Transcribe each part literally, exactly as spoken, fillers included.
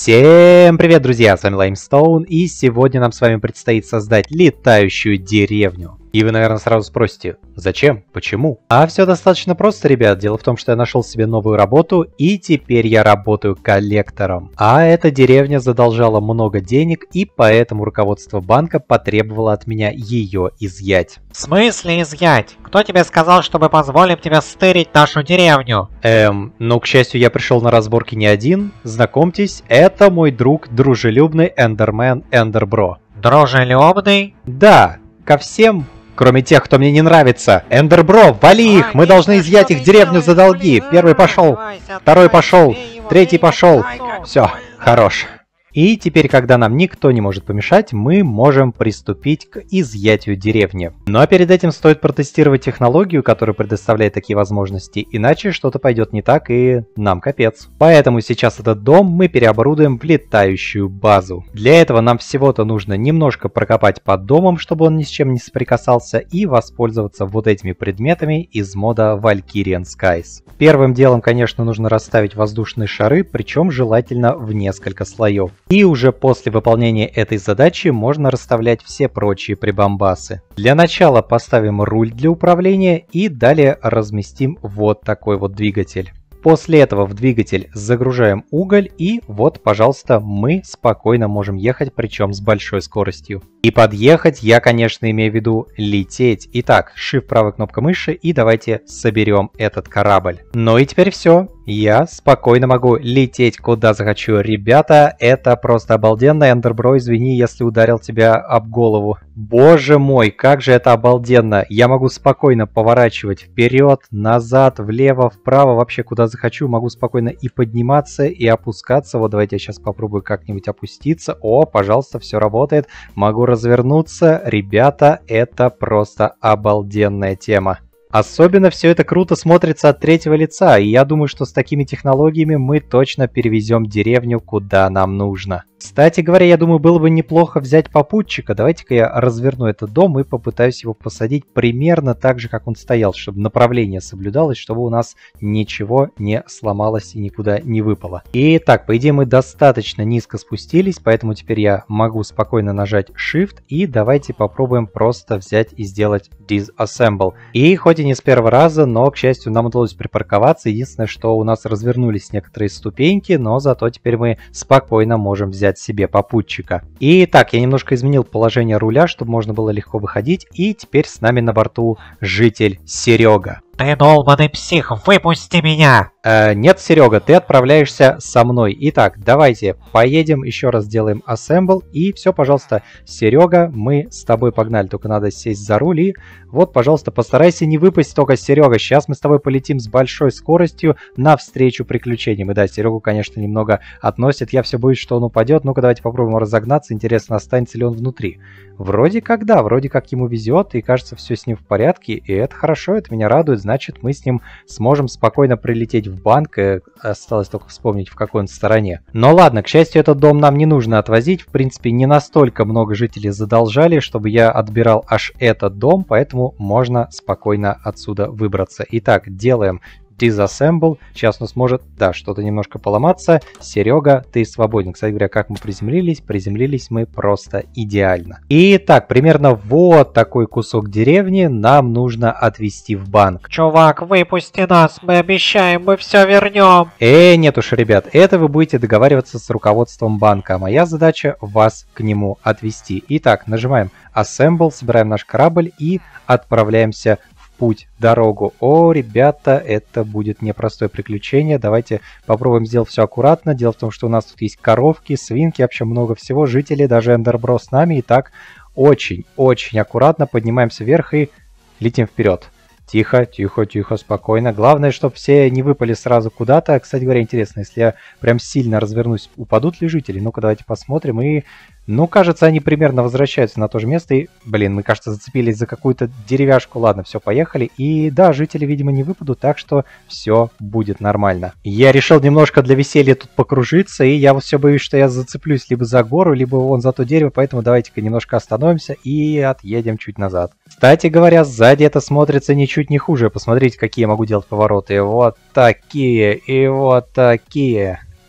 Всем привет, друзья! С вами Limestone, и сегодня нам с вами предстоит создать летающую деревню. И вы, наверное, сразу спросите, зачем? Почему? А все достаточно просто, ребят. Дело в том, что я нашел себе новую работу, и теперь я работаю коллектором. А эта деревня задолжала много денег, и поэтому руководство банка потребовало от меня ее изъять. В смысле изъять? Кто тебе сказал, что мы позволим тебе стырить нашу деревню? Эм, ну, к счастью, я пришел на разборки не один. Знакомьтесь, это мой друг, дружелюбный Эндермен Эндербро. Дружелюбный? Да, ко всем, кроме тех, кто мне не нравится. Эндербро, вали их! Мы должны изъять их деревню за долги. Первый пошел, второй пошел, третий пошел. Все, хорош. И теперь, когда нам никто не может помешать, мы можем приступить к изъятию деревни. Но перед этим стоит протестировать технологию, которая предоставляет такие возможности, иначе что-то пойдет не так и нам капец. Поэтому сейчас этот дом мы переоборудуем в летающую базу. Для этого нам всего-то нужно немножко прокопать под домом, чтобы он ни с чем не соприкасался, и воспользоваться вот этими предметами из мода Valkyrian Skies. Первым делом, конечно, нужно расставить воздушные шары, причем желательно в несколько слоев. И уже после выполнения этой задачи можно расставлять все прочие прибамбасы. Для начала поставим руль для управления и далее разместим вот такой вот двигатель. После этого в двигатель загружаем уголь, и вот, пожалуйста, мы спокойно можем ехать, причем с большой скоростью. И подъехать я, конечно, имею в виду лететь. Итак, Shift правой кнопкой мыши, и давайте соберем этот корабль. Ну и теперь все. Я спокойно могу лететь куда захочу. Ребята, это просто обалденно. Эндербро, извини, если ударил тебя об голову. Боже мой, как же это обалденно. Я могу спокойно поворачивать вперед, назад, влево, вправо, вообще куда захочу. Могу спокойно и подниматься, и опускаться. Вот давайте я сейчас попробую как-нибудь опуститься. О, пожалуйста, все работает. Могу развернуться. Ребята, это просто обалденная тема. Особенно все это круто смотрится от третьего лица, и я думаю, что с такими технологиями мы точно перевезем деревню куда нам нужно. Кстати говоря, я думаю, было бы неплохо взять попутчика. Давайте-ка я разверну этот дом и попытаюсь его посадить примерно так же, как он стоял, чтобы направление соблюдалось, чтобы у нас ничего не сломалось и никуда не выпало. Итак, по идее мы достаточно низко спустились, поэтому теперь я могу спокойно нажать Shift, и давайте попробуем просто взять и сделать Disassemble. И хоть и не с первого раза, но, к счастью, нам удалось припарковаться. Единственное, что у нас развернулись некоторые ступеньки, но зато теперь мы спокойно можем взять себе попутчика. Итак, я немножко изменил положение руля, чтобы можно было легко выходить, и теперь с нами на борту житель Серега. Ты долбаный псих, выпусти меня! Э, нет, Серега, ты отправляешься со мной. Итак, давайте поедем, еще раз сделаем Assemble, и все, пожалуйста, Серега, мы с тобой погнали, только надо сесть за руль, и вот, пожалуйста, постарайся не выпасть только, Серега. Сейчас мы с тобой полетим с большой скоростью навстречу приключениям. И да, Серегу, конечно, немного относит, я все боюсь, что он упадет. Ну-ка, давайте попробуем разогнаться, интересно, останется ли он внутри. Вроде как да, вроде как ему везет, и кажется, все с ним в порядке, и это хорошо, это меня радует. Значит, мы с ним сможем спокойно прилететь в банк, и осталось только вспомнить, в какой он стороне. Но ладно, к счастью, этот дом нам не нужно отвозить, в принципе, не настолько много жителей задолжали, чтобы я отбирал аж этот дом, поэтому можно спокойно отсюда выбраться. Итак, делаем Disassemble. Сейчас у нас может, да, что-то немножко поломаться. Серега, ты свободен. Кстати говоря, как мы приземлились? Приземлились мы просто идеально. Итак, примерно вот такой кусок деревни нам нужно отвезти в банк. Чувак, выпусти нас, мы обещаем, мы все вернем. Э, нет уж, ребят, это вы будете договариваться с руководством банка, а моя задача вас к нему отвезти. Итак, нажимаем Assemble, собираем наш корабль и отправляемся путь, дорогу. О, ребята, это будет непростое приключение. Давайте попробуем сделать все аккуратно. Дело в том, что у нас тут есть коровки, свинки, вообще много всего. Жители, даже Эндербро с нами. Итак, очень-очень аккуратно поднимаемся вверх и летим вперед. Тихо, тихо, тихо, спокойно. Главное, чтобы все не выпали сразу куда-то. Кстати говоря, интересно, если я прям сильно развернусь, упадут ли жители? Ну-ка, давайте посмотрим. И, ну, кажется, они примерно возвращаются на то же место. И, блин, мы, кажется, зацепились за какую-то деревяшку. Ладно, все, поехали. И да, жители, видимо, не выпадут, так что все будет нормально. Я решил немножко для веселья тут покружиться, и я вот все боюсь, что я зацеплюсь либо за гору, либо вон за то дерево, поэтому давайте-ка немножко остановимся и отъедем чуть назад. Кстати говоря, сзади это смотрится ничуть не хуже. Посмотрите, какие я могу делать повороты. Вот такие и вот такие.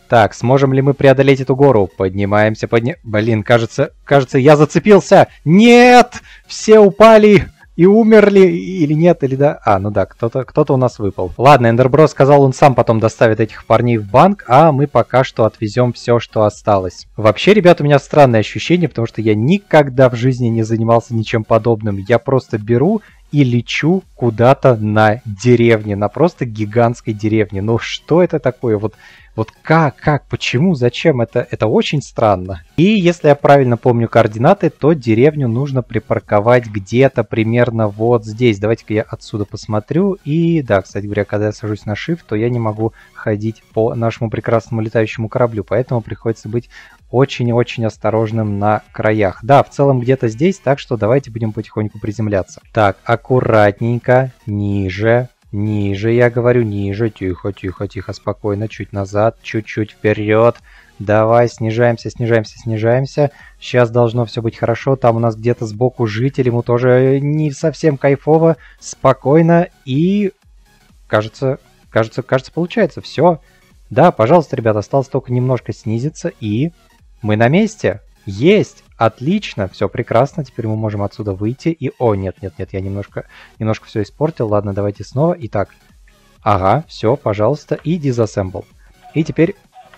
Так, сможем ли мы преодолеть эту гору? Поднимаемся, подня... Блин, кажется, кажется, я зацепился. Нет! Все упали и умерли. Или нет, или да. А, ну да, кто-то кто-то у нас выпал. Ладно, Эндербро сказал, он сам потом доставит этих парней в банк, а мы пока что отвезем все, что осталось. Вообще, ребят, у меня странное ощущение, потому что я никогда в жизни не занимался ничем подобным. Я просто беру и лечу куда-то на деревне, на просто гигантской деревне. Ну что это такое? Вот, вот как, как, почему, зачем? Это, это очень странно. И если я правильно помню координаты, то деревню нужно припарковать где-то примерно вот здесь. Давайте-ка я отсюда посмотрю. И да, кстати говоря, когда я сажусь на Shift, то я не могу ходить по нашему прекрасному летающему кораблю, поэтому приходится быть очень-очень осторожным на краях. Да, в целом где-то здесь, так что давайте будем потихоньку приземляться. Так, аккуратненько, ниже, ниже, я говорю, ниже, тихо, тихо, тихо, спокойно, чуть назад, чуть-чуть вперед. Давай, снижаемся, снижаемся, снижаемся. Сейчас должно все быть хорошо. Там у нас где-то сбоку житель, ему тоже не совсем кайфово, спокойно и, кажется, кажется, кажется, получается, все. Да, пожалуйста, ребята, осталось только немножко снизиться и... Мы на месте. Есть. Отлично. Все прекрасно. Теперь мы можем отсюда выйти. И... О, нет, нет, нет. Я немножко, немножко все испортил. Ладно, давайте снова. Итак. Ага, все, пожалуйста. И disassemble. И теперь...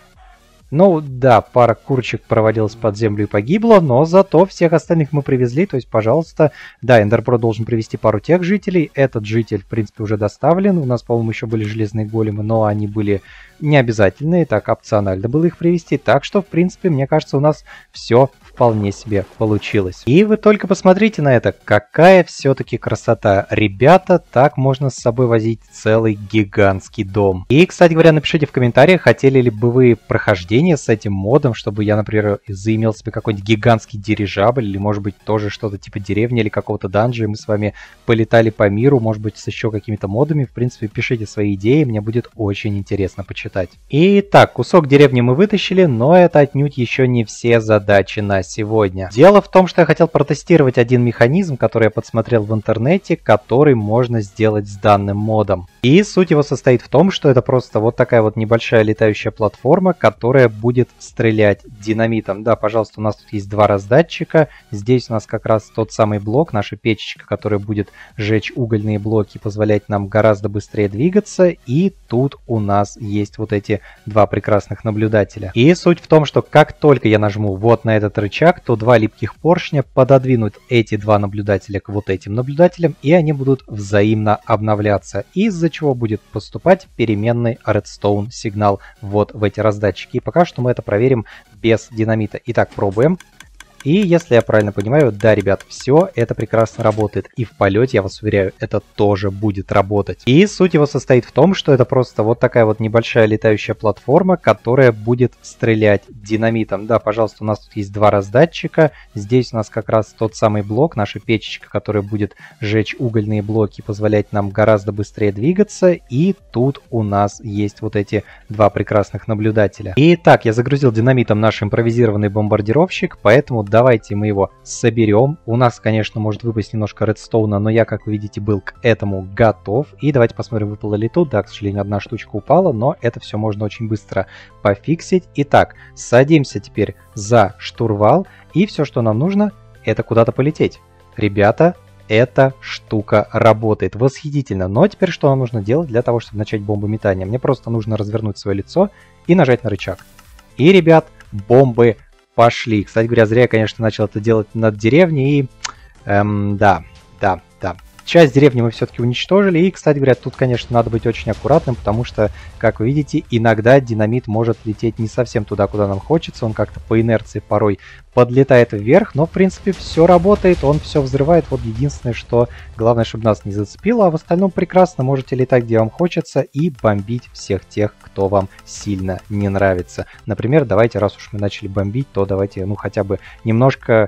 Ну, да, пара курочек провалилась под землю и погибла, но зато всех остальных мы привезли, то есть, пожалуйста, да, Эндербро должен привезти пару тех жителей, этот житель, в принципе, уже доставлен, у нас, по-моему, еще были железные големы, но они были не обязательные, так, опционально было их привезти, так что, в принципе, мне кажется, у нас все вполне себе получилось. И вы только посмотрите на это, какая все-таки красота. Ребята, так можно с собой возить целый гигантский дом. И, кстати говоря, напишите в комментариях, хотели ли бы вы прохождение с этим модом, чтобы я, например, заимел себе какой-нибудь гигантский дирижабль, или, может быть, тоже что-то типа деревни или какого-то данжа, и мы с вами полетали по миру, может быть, с еще какими-то модами. В принципе, пишите свои идеи, мне будет очень интересно почитать. Итак, кусок деревни мы вытащили, но это отнюдь еще не все задачи на сегодня. Дело в том, что я хотел протестировать один механизм, который я подсмотрел в интернете, который можно сделать с данным модом. И суть его состоит в том, что это просто вот такая вот небольшая летающая платформа, которая будет стрелять динамитом. Да, пожалуйста, у нас тут есть два раздатчика. Здесь у нас как раз тот самый блок, наша печечка, которая будет жечь угольные блоки, позволять нам гораздо быстрее двигаться. И тут у нас есть вот эти два прекрасных наблюдателя. И суть в том, что как только я нажму вот на этот рычаг, то два липких поршня пододвинут эти два наблюдателя к вот этим наблюдателям, и они будут взаимно обновляться, из-за чего будет поступать переменный Redstone сигнал вот в эти раздатчики. И пока что мы это проверим без динамита. Итак, пробуем. И если я правильно понимаю, да, ребят, все это прекрасно работает. И в полете, я вас уверяю, это тоже будет работать. И суть его состоит в том, что это просто вот такая вот небольшая летающая платформа, которая будет стрелять динамитом. Да, пожалуйста, у нас тут есть два раздатчика. Здесь у нас как раз тот самый блок, наша печечка, которая будет жечь угольные блоки, позволять нам гораздо быстрее двигаться. И тут у нас есть вот эти два прекрасных наблюдателя. Итак, я загрузил динамитом наш импровизированный бомбардировщик, поэтому давайте мы его соберем. У нас, конечно, может выпасть немножко редстоуна, но я, как вы видите, был к этому готов. И давайте посмотрим, выпало ли тут. Да, к сожалению, одна штучка упала, но это все можно очень быстро пофиксить. Итак, садимся теперь за штурвал. И все, что нам нужно, это куда-то полететь. Ребята, эта штука работает. Восхитительно. Но теперь что нам нужно делать для того, чтобы начать бомбометание? Мне просто нужно развернуть свое лицо и нажать на рычаг. И, ребят, бомбы пошли. Кстати говоря, зря я, конечно, начал это делать над деревней. И, эм, да, да, да. Часть деревни мы все-таки уничтожили. И, кстати говоря, тут, конечно, надо быть очень аккуратным, потому что, как вы видите, иногда динамит может лететь не совсем туда, куда нам хочется. Он как-то по инерции порой подлетает вверх, но, в принципе, все работает, он все взрывает. Вот единственное, что главное, чтобы нас не зацепило, а в остальном прекрасно можете летать, где вам хочется, и бомбить всех тех, кто вам сильно не нравится. Например, давайте, раз уж мы начали бомбить, то давайте, ну, хотя бы немножко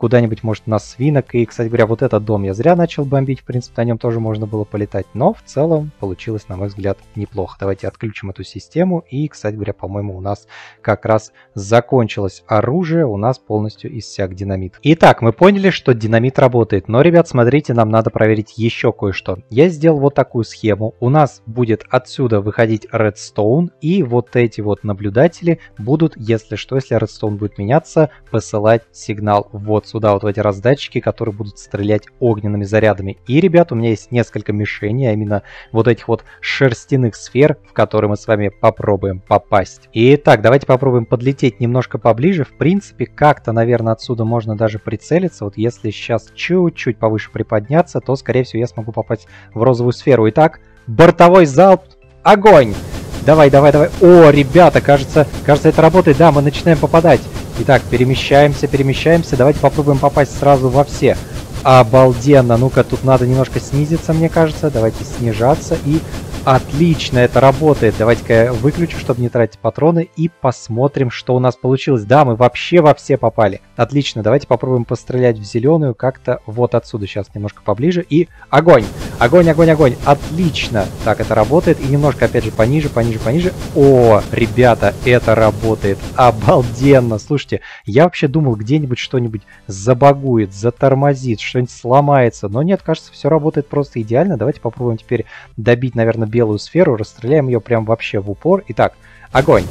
куда-нибудь, может, на свинок. И, кстати говоря, вот этот дом я зря начал бомбить, в принципе, на нем тоже можно было полетать. Но в целом получилось, на мой взгляд, неплохо. Давайте отключим эту систему. И, кстати говоря, по-моему, у нас как раз закончилось оружие, у нас полностью иссяк динамит. Итак, мы поняли, что динамит работает. Но, ребят, смотрите, нам надо проверить еще кое-что. Я сделал вот такую схему. У нас будет отсюда выходить редстоун, и вот эти вот наблюдатели будут, если что, если редстоун будет меняться, посылать сигнал вот сюда, вот в эти раздатчики, которые будут стрелять огненными зарядами. И, ребят, у меня есть несколько мишеней, а именно вот этих вот шерстяных сфер, в которые мы с вами попробуем попасть. Итак, давайте попробуем подлететь немножко поближе. В принципе, как-то, наверное, отсюда можно даже прицелиться. Вот если сейчас чуть-чуть повыше приподняться, то, скорее всего, я смогу попасть в розовую сферу. Итак, бортовой залп, огонь! Давай, давай, давай. О, ребята, кажется, кажется, это работает. Да, мы начинаем попадать. Итак, перемещаемся, перемещаемся. Давайте попробуем попасть сразу во все. Обалденно. Ну-ка, тут надо немножко снизиться, мне кажется. Давайте снижаться. И отлично, это работает. Давайте-ка я выключу, чтобы не тратить патроны. И посмотрим, что у нас получилось. Да, мы вообще во все попали. Отлично, давайте попробуем пострелять в зеленую. Как-то вот отсюда. Сейчас немножко поближе. И огонь. Огонь, огонь, огонь. Отлично. Так, это работает. И немножко, опять же, пониже, пониже, пониже. О, ребята, это работает. Обалденно. Слушайте, я вообще думал, где-нибудь что-нибудь забагует, затормозит, что-нибудь сломается. Но нет, кажется, все работает просто идеально. Давайте попробуем теперь добить, наверное, белую сферу. Расстреляем ее прям вообще в упор. Итак, огонь.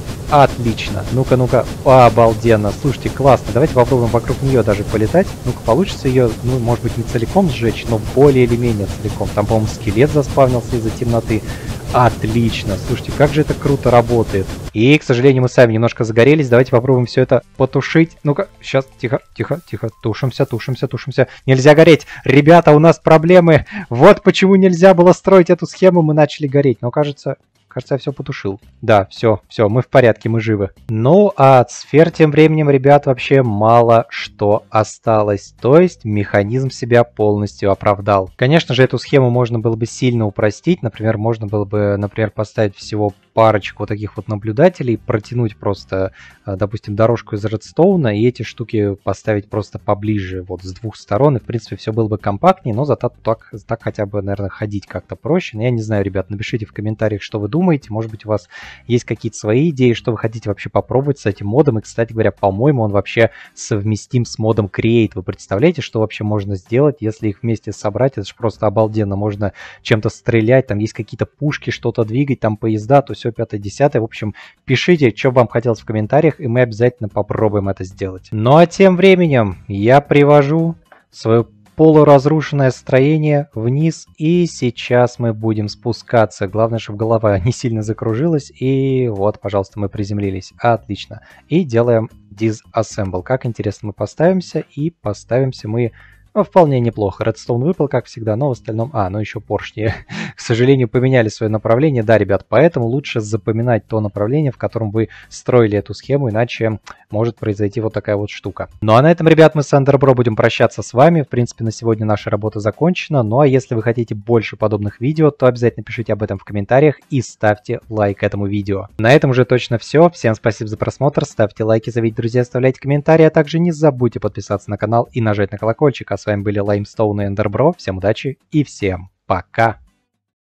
Отлично. Ну-ка, ну-ка. Обалденно. Слушайте, классно. Давайте попробуем вокруг нее даже полетать. Ну-ка, получится ее, ну, может быть, не целиком сжечь, но более или менее целиком. Там, по-моему, скелет заспавнился из-за темноты. Отлично. Слушайте, как же это круто работает. И, к сожалению, мы сами немножко загорелись. Давайте попробуем все это потушить. Ну-ка, сейчас, тихо, тихо, тихо. Тушимся, тушимся, тушимся. Нельзя гореть. Ребята, у нас проблемы. Вот почему нельзя было строить эту схему. Мы начали гореть. Но, кажется... Кажется, я все потушил. Да, все, все, мы в порядке, мы живы. Ну, а от сфер тем временем, ребят, вообще мало что осталось. То есть механизм себя полностью оправдал. Конечно же, эту схему можно было бы сильно упростить. Например, можно было бы, например, поставить всего парочку вот таких вот наблюдателей, протянуть просто, допустим, дорожку из редстоуна и эти штуки поставить просто поближе, вот с двух сторон. И, в принципе, все было бы компактнее, но зато так, так хотя бы, наверное, ходить как-то проще. Но я не знаю, ребят, напишите в комментариях, что вы думаете. Может быть, у вас есть какие-то свои идеи, что вы хотите вообще попробовать с этим модом. И, кстати говоря, по-моему, он вообще совместим с модом Create. Вы представляете, что вообще можно сделать, если их вместе собрать? Это же просто обалденно. Можно чем-то стрелять, там есть какие-то пушки, что-то двигать, там поезда, то все пятое-десятое. В общем, пишите, что вам хотелось в комментариях, и мы обязательно попробуем это сделать. Ну а тем временем я привожу свою полуразрушенное строение вниз, и сейчас мы будем спускаться. Главное, чтобы голова не сильно закружилась, и вот, пожалуйста, мы приземлились. Отлично. И делаем disassemble. Как интересно, мы поставимся, и поставимся мы... Ну, вполне неплохо. Редстоун выпал, как всегда, но в остальном... А, ну еще поршни, к сожалению, поменяли свое направление. Да, ребят, поэтому лучше запоминать то направление, в котором вы строили эту схему, иначе может произойти вот такая вот штука. Ну а на этом, ребят, мы с Эндербро будем прощаться с вами. В принципе, на сегодня наша работа закончена. Ну а если вы хотите больше подобных видео, то обязательно пишите об этом в комментариях и ставьте лайк этому видео. На этом уже точно все. Всем спасибо за просмотр. Ставьте лайки, зовите друзей, оставляйте комментарии, а также не забудьте подписаться на канал и нажать на колокольчик. А с вами были Limestone и Эндербро. Всем удачи и всем пока!